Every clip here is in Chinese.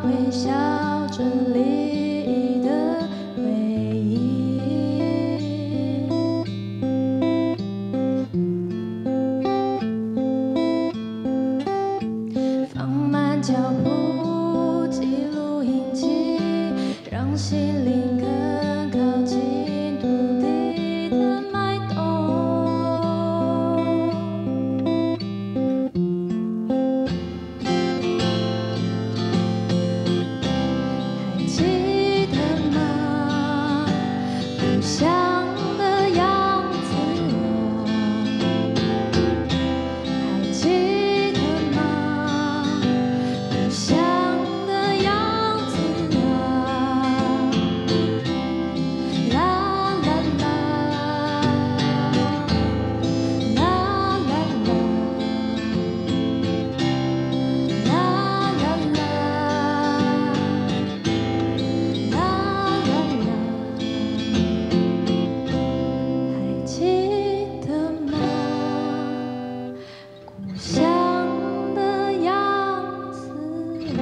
微笑着离异的回忆，放慢脚步，记录印记，让心灵更靠近土地的脉动。还记得吗？故乡的样子啊，还记得吗？故乡的样子啊，啦啦啦，啦啦啦，啦啦啦，啦啦啦，还记得吗？故乡的样子啊。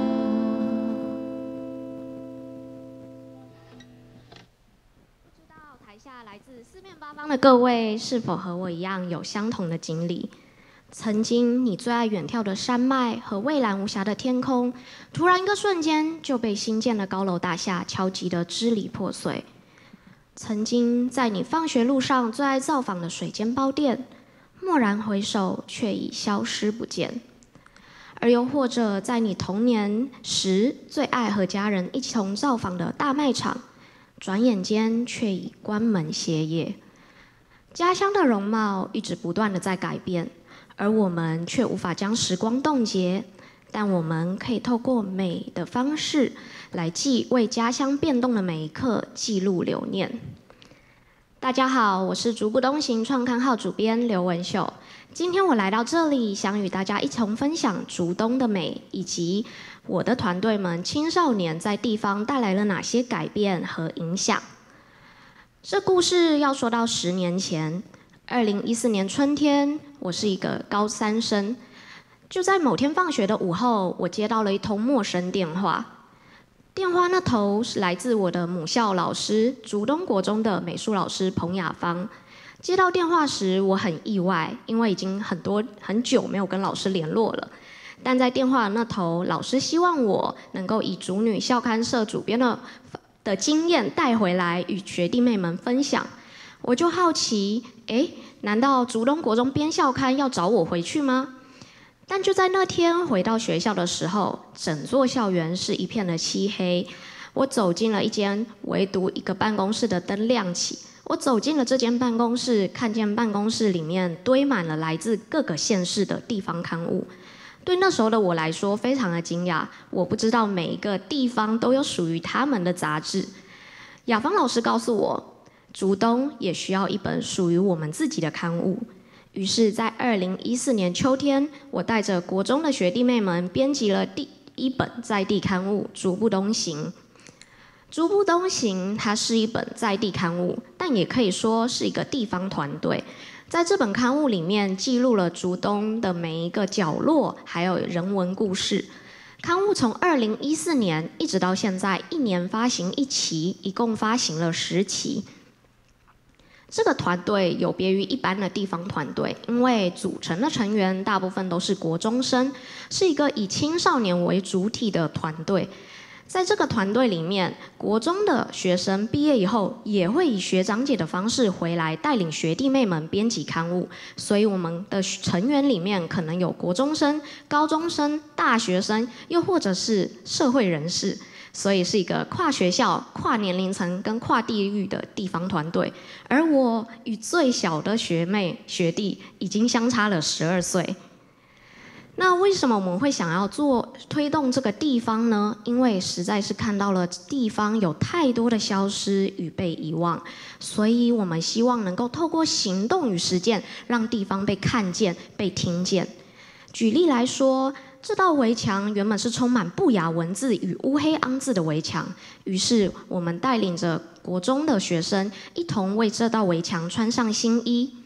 不知道台下来自四面八方的各位是否和我一样有相同的经历？曾经你最爱远眺的山脉和蔚蓝无瑕的天空，突然一个瞬间就被新建的高楼大厦敲击得支离破碎。曾经在你放学路上最爱造访的水煎包店，蓦然回首却已消失不见。而又或者在你童年时最爱和家人一同造访的大卖场，转眼间却已关门歇业。家乡的容貌一直不断的在改变，而我们却无法将时光冻结。但我们可以透过美的方式来为家乡变动的每一刻记录留念。大家好，我是逐步东行创刊号主编刘文秀。今天我来到这里，想与大家一同分享竹东的美，以及我的团队们青少年在地方带来了哪些改变和影响。这故事要说到10年前，2014年春天，我是一个高3生。就在某天放学的午后，我接到了一通陌生电话。电话那头是来自我的母校老师，竹东国中的美术老师彭雅芳。接到电话时，我很意外，因为已经很久没有跟老师联络了。但在电话那头，老师希望我能够以竹女校刊社主编的经验带回来，与学弟妹们分享。我就好奇，难道竹东国中编校刊要找我回去吗？但就在那天回到学校的时候，整座校园是一片的漆黑。我走进了一间唯独一个办公室的灯亮起。我走进了这间办公室，看见办公室里面堆满了来自各个县市的地方刊物。对那时候的我来说，非常的惊讶。我不知道每一个地方都有属于他们的杂志。雅芳老师告诉我，竹东也需要一本属于我们自己的刊物。于是，在2014年秋天，我带着国中的学弟妹们编辑了第一本在地刊物《逐步东行》。《逐步东行》它是一本在地刊物，但也可以说是一个地方团队。在这本刊物里面，记录了竹东的每一个角落，还有人文故事。刊物从2014年一直到现在，一年发行1期，一共发行了10期。这个团队有别于一般的地方团队，因为组成的成员大部分都是国中生，是一个以青少年为主体的团队。在这个团队里面，国中的学生毕业以后也会以学长姐的方式回来带领学弟妹们编辑刊物，所以我们的成员里面可能有国中生、高中生、大学生，又或者是社会人士。所以是一个跨学校、跨年龄层跟跨地域的地方团队，而我与最小的学妹学弟已经相差了12岁。那为什么我们会想要推动这个地方呢？因为实在是看到了地方有太多的消失与被遗忘，所以我们希望能够透过行动与实践，让地方被看见、被听见。举例来说，这道围墙原本是充满不雅文字与乌黑肮字的围墙，于是我们带领着国中的学生一同为这道围墙穿上新衣。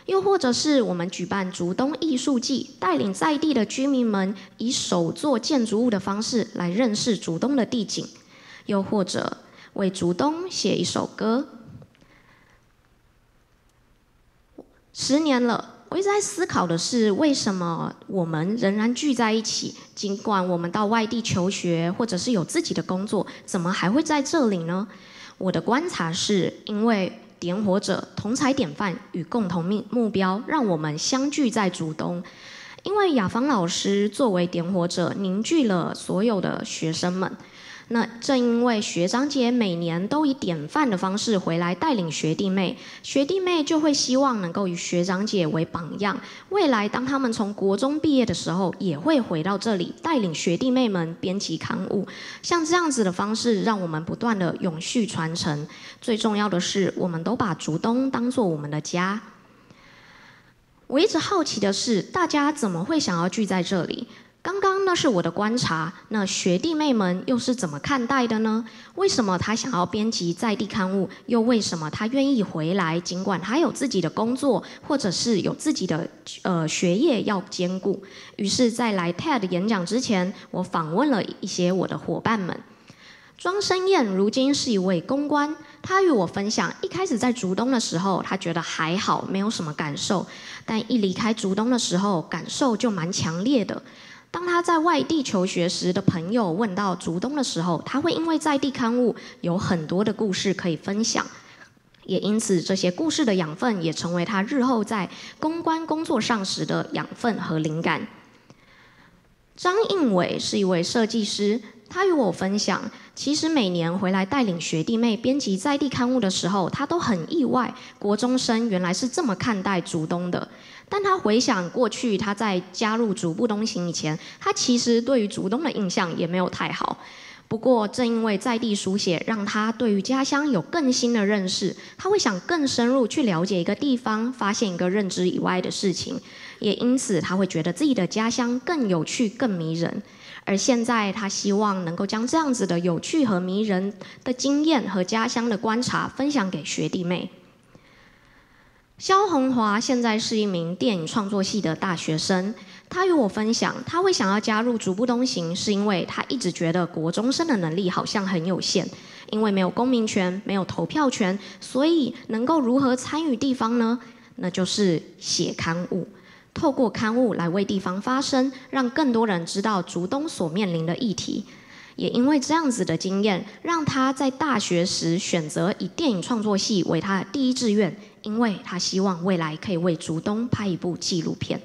又或者是我们举办竹东艺术季，带领在地的居民们以手作建筑物的方式来认识竹东的地景，又或者为竹东写一首歌。10年了，我一直在思考的是，为什么我们仍然聚在一起？尽管我们到外地求学，或者是有自己的工作，怎么还会在这里呢？我的观察是，因为点火者同侪典范与共同目标，让我们相聚在竹东。因为雅芳老师作为点火者，凝聚了所有的学生们。那正因为学长姐每年都以典范的方式回来带领学弟妹，学弟妹就会希望能够以学长姐为榜样，未来当他们从国中毕业的时候，也会回到这里带领学弟妹们编辑刊物。像这样子的方式，让我们不断的永续传承。最重要的是，我们都把竹东当作我们的家。我一直好奇的是，大家怎么会想要聚在这里？刚刚那是我的观察，那学弟妹们又是怎么看待的呢？为什么他想要编辑在地刊物，又为什么他愿意回来？尽管他有自己的工作，或者是有自己的学业要兼顾。于是，在来 TED 演讲之前，我访问了一些我的伙伴们。庄生燕如今是一位公关，他与我分享，一开始在竹东的时候，他觉得还好，没有什么感受，但一离开竹东的时候，感受就蛮强烈的。当他在外地求学时的朋友问到竹东的时候，他会因为在地刊物有很多的故事可以分享，也因此这些故事的养分也成为他日后在公关工作上时的养分和灵感。张应伟是一位设计师，他与我分享，其实每年回来带领学弟妹编辑在地刊物的时候，他都很意外，国中生原来是这么看待竹东的。但他回想过去，他在加入竹不东行以前，他其实对于竹东的印象也没有太好。不过，正因为在地书写，让他对于家乡有更新的认识，他会想更深入去了解一个地方，发现一个认知以外的事情，也因此他会觉得自己的家乡更有趣、更迷人。而现在，他希望能够将这样子的有趣和迷人的经验和家乡的观察分享给学弟妹。萧宏华现在是一名电影创作系的大学生，他与我分享，他会想要加入竹不东行，是因为他一直觉得国中生的能力好像很有限，因为没有公民权，没有投票权，所以能够如何参与地方呢？那就是写刊物，透过刊物来为地方发声，让更多人知道竹东所面临的议题。也因为这样子的经验，让他在大学时选择以电影创作系为他的第一志愿，因为他希望未来可以为竹东拍一部纪录片。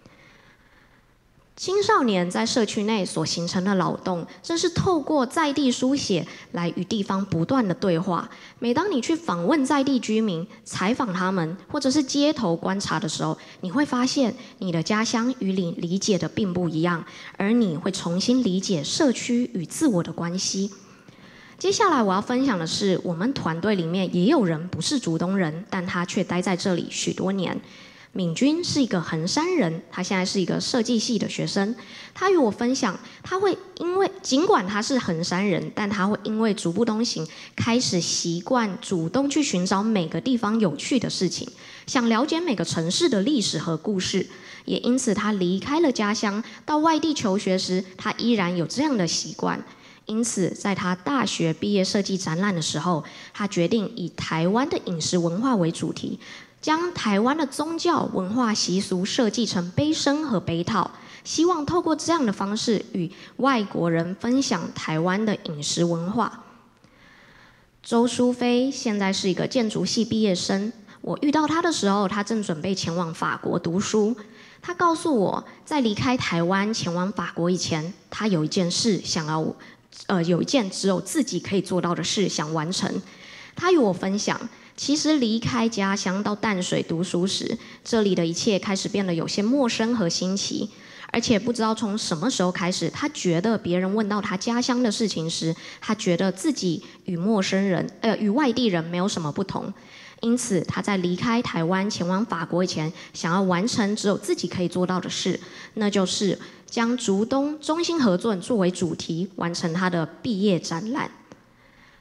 青少年在社区内所形成的劳动，正是透过在地书写来与地方不断的对话。每当你去访问在地居民，采访他们，或者是街头观察的时候，你会发现你的家乡与你理解的并不一样，而你会重新理解社区与自我的关系。接下来我要分享的是，我们团队里面也有人不是竹东人，但他却待在这里许多年。敏君是一个衡山人，他现在是一个设计系的学生。他与我分享，他会尽管他是衡山人，但他会因为竹不东行开始习惯主动去寻找每个地方有趣的事情，想了解每个城市的历史和故事。也因此，他离开了家乡，到外地求学时，他依然有这样的习惯。因此，在他大学毕业设计展览的时候，他决定以台湾的饮食文化为主题，将台湾的宗教文化习俗设计成杯身和杯套，希望透过这样的方式与外国人分享台湾的饮食文化。周淑菲现在是一个建筑系毕业生，我遇到他的时候，他正准备前往法国读书。他告诉我，在离开台湾前往法国以前，他有一件事想要有一件只有自己可以做到的事想完成。他与我分享，其实离开家乡到淡水读书时，这里的一切开始变得有些陌生和新奇，而且不知道从什么时候开始，他觉得别人问到他家乡的事情时，他觉得自己与与外地人没有什么不同。因此，他在离开台湾前往法国以前，想要完成只有自己可以做到的事，那就是将竹东中心合作作为主题，完成他的毕业展览。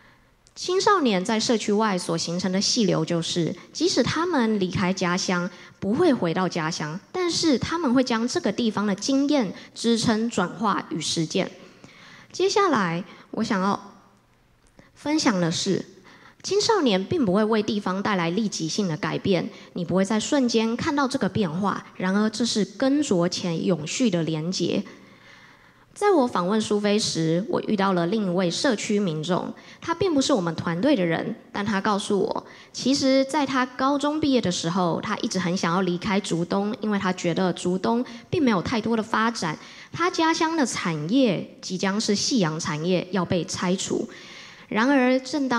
青少年在社区外所形成的细流，就是即使他们离开家乡，不会回到家乡，但是他们会将这个地方的经验支撑、转化与实践。接下来，我想要分享的是，青少年并不会为地方带来立即性的改变，你不会在瞬间看到这个变化。然而，这是根着且永续的连结。在我访问苏菲时，我遇到了另一位社区民众，他并不是我们团队的人，但他告诉我，其实在他高中毕业的时候，他一直很想要离开竹东，因为他觉得竹东并没有太多的发展，他家乡的产业即将是夕阳产业要被拆除。然而，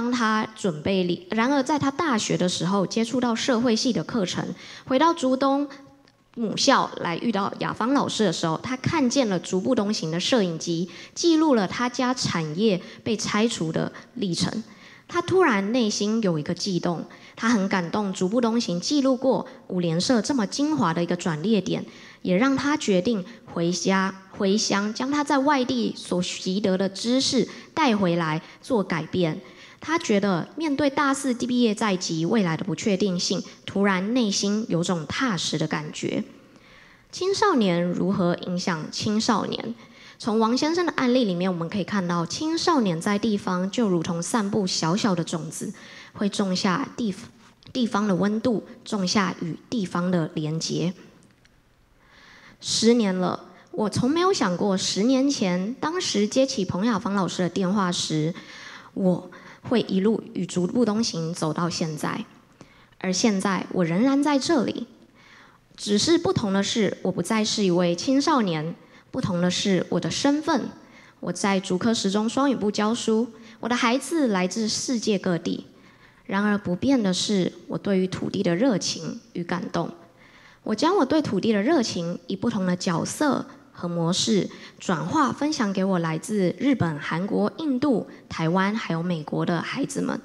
在他大学的时候接触到社会系的课程，回到竹东母校来遇到雅芳老师的时候，他看见了足不东行的摄影机，记录了他家产业被拆除的历程。他突然内心有一个悸动，他很感动足不东行记录过五联社这么精华的一个转捩点，也让他决定回乡，将他在外地所习得的知识带回来做改变。他觉得面对大四毕业在即未来的不确定性，突然内心有种踏实的感觉。青少年如何影响青少年？从王先生的案例里面，我们可以看到，青少年在地方就如同散布小小的种子，会种下地方的温度，种下与地方的连结。10年了，我从没有想过10年前，当时接起彭雅芳老师的电话时，我会一路与足不东行走到现在。而现在，我仍然在这里，只是不同的是，我不再是一位青少年，不同的是我的身份。我在竹科实中双语部教书，我的孩子来自世界各地。然而不变的是，我对于土地的热情与感动。我将我对土地的热情以不同的角色和模式转化分享给我来自日本、韩国、印度、台湾还有美国的孩子们。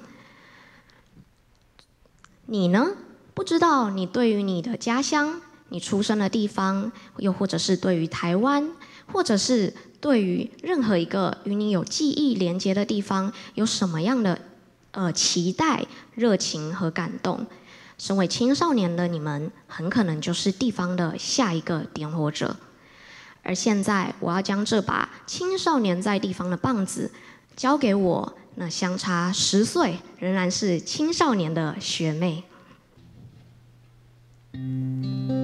你呢？不知道你对于你的家乡、你出生的地方，又或者是对于台湾，或者是对于任何一个与你有记忆连接的地方，有什么样的期待、热情和感动？身为青少年的你们，很可能就是地方的下一个点火者。而现在，我要将这把青少年在地方的棒子交给我那相差10岁，仍然是青少年的学妹。